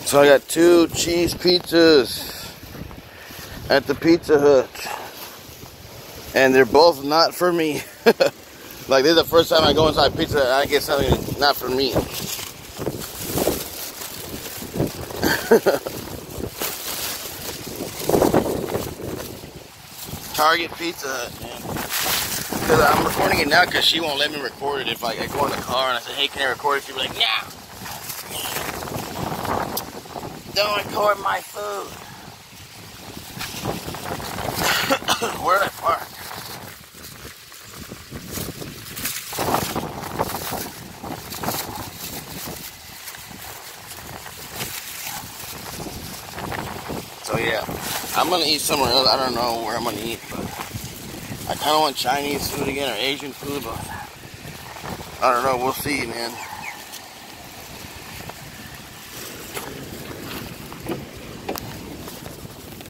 So I got 2 cheese pizzas at the Pizza Hut, and they're both not for me. Like, this is the first time I go inside Pizza Hut and I get something not for me. Target Pizza Hut, man. Because I'm recording it now because she won't let me record it if I go in the car and I say, hey, can I record it? She'll be like, no. Don't record my food. Where did I park? So yeah, I'm gonna eat somewhere else. I don't know where I'm gonna eat, but I kind of want Chinese food again or Asian food, but I don't know. We'll see, man.